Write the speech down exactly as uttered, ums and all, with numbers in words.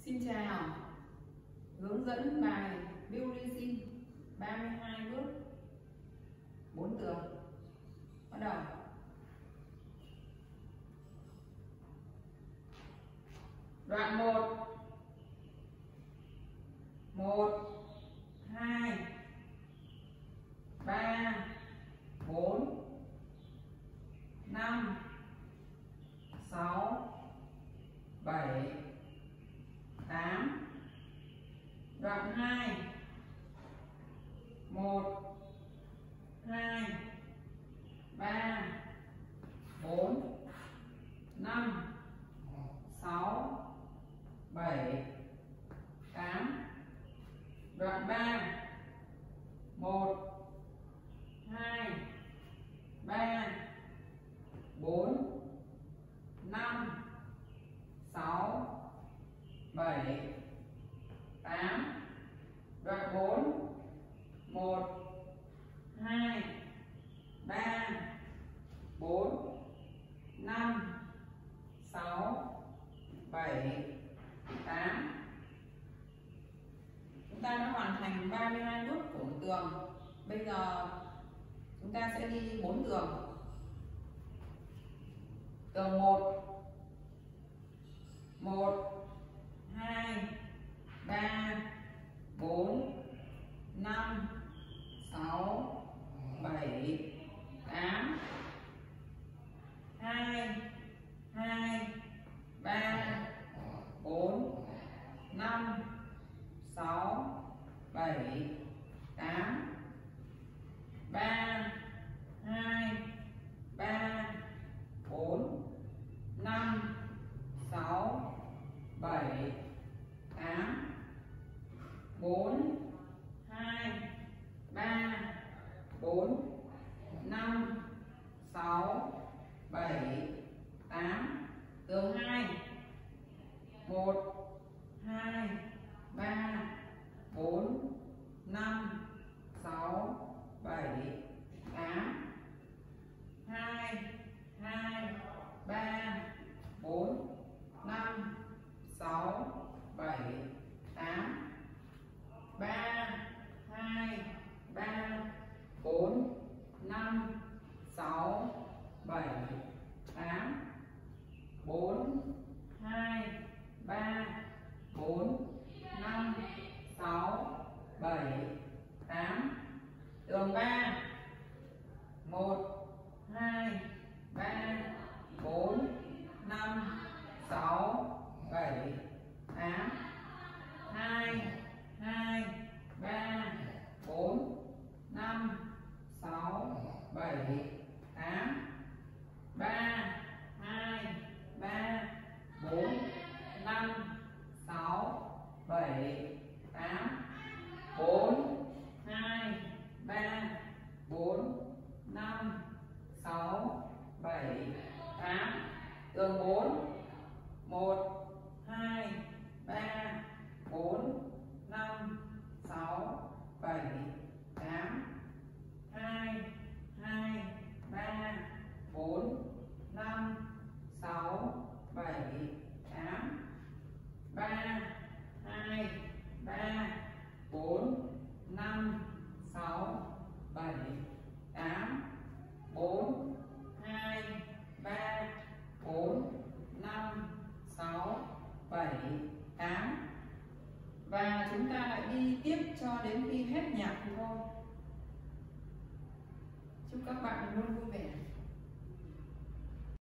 Xin chào, hướng dẫn bài Biolizin ba mươi hai bước bốn tường. Bắt đầu. Đoạn một. một hai ba bốn năm sáu bảy tám. Đoạn hai. một hai ba bốn năm sáu bảy tám. Đoạn ba. một hai ba bốn năm sáu bảy tám. Đoạn bốn. một hai ba bốn năm sáu bảy tám. Chúng ta đã hoàn thành ba mươi hai bước của một tường. Bây giờ chúng ta sẽ đi bốn tường. Tường một. một hai ba bốn năm sáu bảy tám. hai hai ba bốn năm sáu bảy tám. ba hai ba bốn năm sáu bảy tám. bốn hai ba bốn năm sáu bảy tám. Tường hai. một hai ba bốn năm sáu bảy tám. hai hai ba bốn năm sáu bảy tám. ba hai ba bốn năm sáu bảy tám. bốn hai ba bốn năm sáu bảy tám. Tường ba. một hai ba bốn năm sáu bảy tám. hai hai ba bốn năm sáu bảy tám. ba hai ba bốn năm sáu bảy tám. bốn hai ba bốn năm sáu bảy tám. Tường bốn. một hai ba bốn năm sáu bảy tám. hai hai ba bốn năm sáu bảy tám. ba hai ba bốn năm sáu bảy tám. bốn hai ba bốn năm sáu bảy tám. Và chúng ta lại đi tiếp cho đến khi hết nhạc thôi. Chúc các bạn luôn vui vẻ.